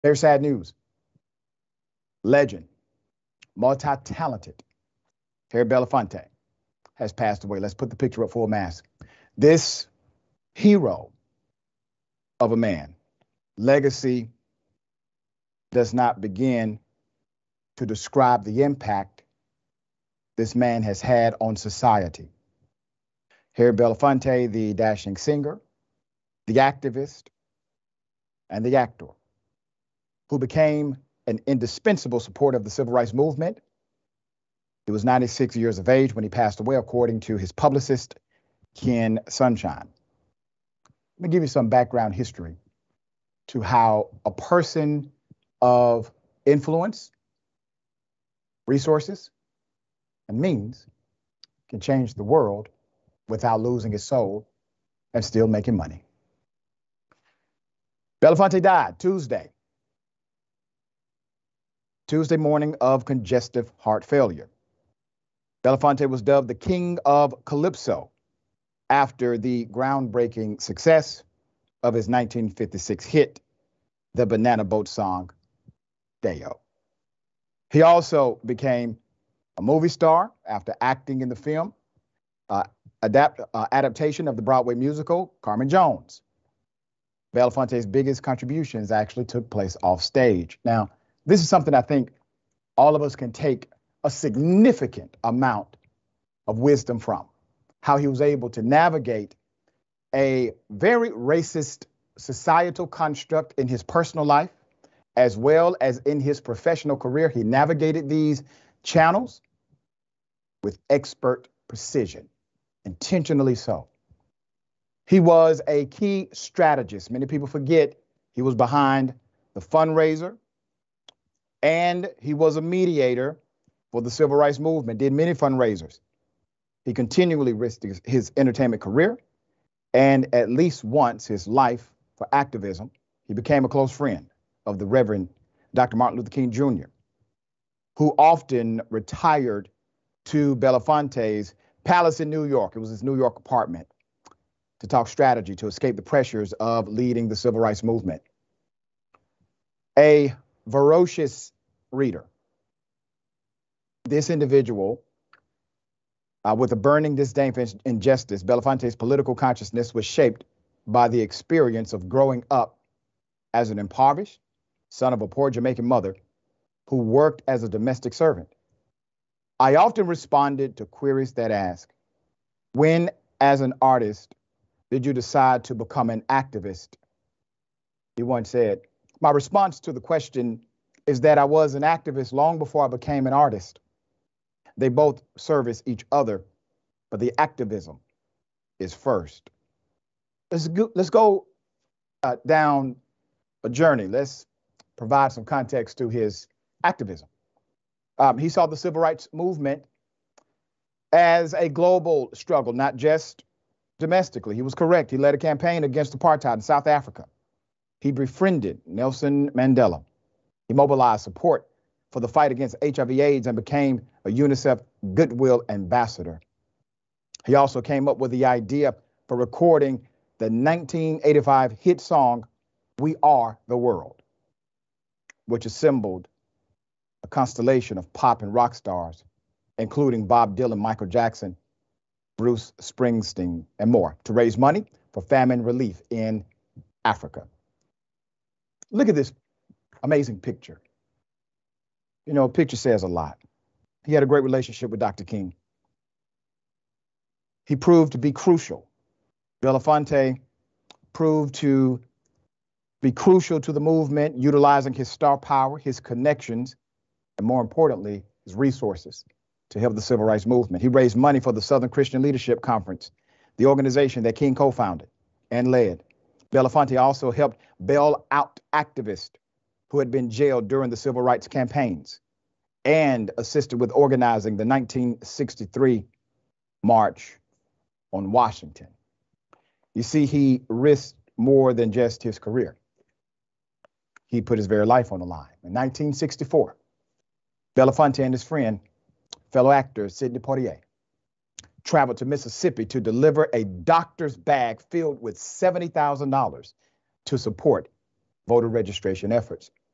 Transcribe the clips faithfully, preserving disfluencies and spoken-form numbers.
Very sad news. Legend, multi-talented, Harry Belafonte has passed away. Let's put the picture up full mass. This hero of a man, legacy does not begin to describe the impact this man has had on society. Harry Belafonte, the dashing singer, the activist, and the actor, who became an indispensable supporter of the civil rights movement. He was ninety-six years of age when he passed away, according to his publicist, Ken Sunshine. Let me give you some background history to how a person of influence, resources, and means can change the world without losing his soul and still making money. Belafonte died Tuesday, Tuesday morning of congestive heart failure. Belafonte was dubbed the King of Calypso after the groundbreaking success of his nineteen fifty-six hit, the Banana Boat song, Deo. He also became a movie star after acting in the film uh, adapt, uh, adaptation of the Broadway musical, Carmen Jones. Belafonte's biggest contributions actually took place off stage. Now, this is something I think all of us can take a significant amount of wisdom from, how he was able to navigate a very racist societal construct in his personal life, as well as in his professional career. He navigated these channels with expert precision, intentionally so. He was a key strategist. Many people forget he was behind the fundraiser, and he was a mediator for the civil rights movement, did many fundraisers. He continually risked his entertainment career, and at least once his life for activism. He became a close friend of the Reverend Doctor Martin Luther King Junior, who often retired to Belafonte's palace in New York. It was his New York apartment, to talk strategy, to escape the pressures of leading the civil rights movement. A voracious reader, this individual, uh, with a burning disdain for injustice, Belafonte's political consciousness was shaped by the experience of growing up as an impoverished son of a poor Jamaican mother who worked as a domestic servant. I often responded to queries that ask, when, as an artist, did you decide to become an activist? He once said, my response to the question is that I was an activist long before I became an artist. They both service each other, but the activism is first. Let's go, let's go uh, down a journey. Let's provide some context to his activism. Um, he saw the civil rights movement as a global struggle, not just domestically. He was correct. He led a campaign against apartheid in South Africa. He befriended Nelson Mandela. He mobilized support for the fight against H I V AIDS and became a UNICEF Goodwill Ambassador. He also came up with the idea for recording the nineteen eighty-five hit song, We Are the World, which assembled a constellation of pop and rock stars, including Bob Dylan, Michael Jackson, Bruce Springsteen, and more, to raise money for famine relief in Africa. Look at this amazing picture. You know, a picture says a lot. He had a great relationship with Doctor King. He proved to be crucial. Belafonte proved to be crucial to the movement, utilizing his star power, his connections, and more importantly, his resources to help the civil rights movement. He raised money for the Southern Christian Leadership Conference, the organization that King co-founded and led. Belafonte also helped bail out activists who had been jailed during the civil rights campaigns and assisted with organizing the nineteen sixty-three March on Washington. You see, he risked more than just his career. He put his very life on the line. In nineteen sixty-four, Belafonte and his friend, fellow actor Sidney Poitier, traveled to Mississippi to deliver a doctor's bag filled with seventy thousand dollars to support voter registration efforts.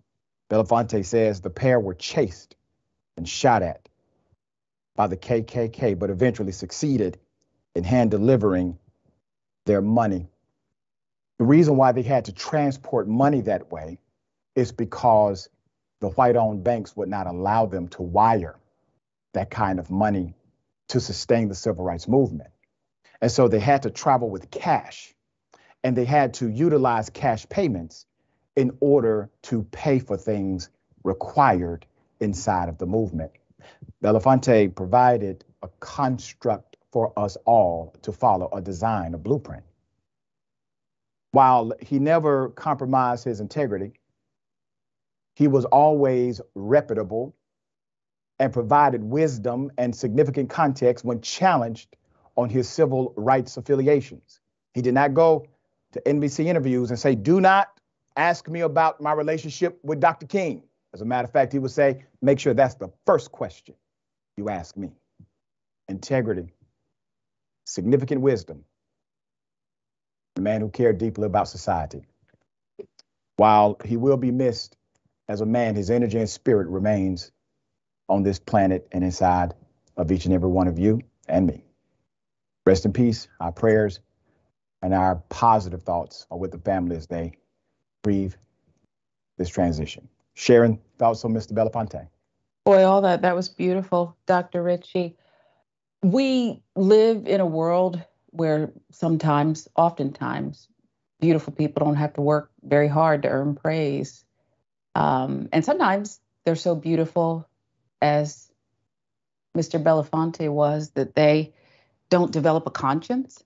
Belafonte says the pair were chased and shot at by the K K K, but eventually succeeded in hand delivering their money. The reason why they had to transport money that way is because the white-owned banks would not allow them to wire that kind of money to sustain the civil rights movement. And so they had to travel with cash, and they had to utilize cash payments in order to pay for things required inside of the movement. Belafonte provided a construct for us all to follow, a design, a blueprint. While he never compromised his integrity, he was always reputable and provided wisdom and significant context when challenged on his civil rights affiliations. He did not go to N B C interviews and say, do not ask me about my relationship with Doctor King. As a matter of fact, he would say, make sure that's the first question you ask me. Integrity, significant wisdom, a man who cared deeply about society. While he will be missed as a man, his energy and spirit remains on this planet and inside of each and every one of you and me. Rest in peace. Our prayers and our positive thoughts are with the family as they grieve this transition. Sharon, thoughts on Mister Belafonte? Boy, all that, that was beautiful, Doctor Richey. We live in a world where sometimes, oftentimes, beautiful people don't have to work very hard to earn praise. Um, and sometimes they're so beautiful, as Mister Belafonte was, that they don't develop a conscience.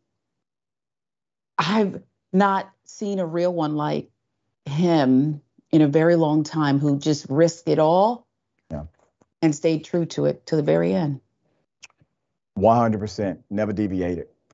I've not seen a real one like him in a very long time who just risked it all yeah. and stayed true to it to the very end. one hundred percent, never deviated.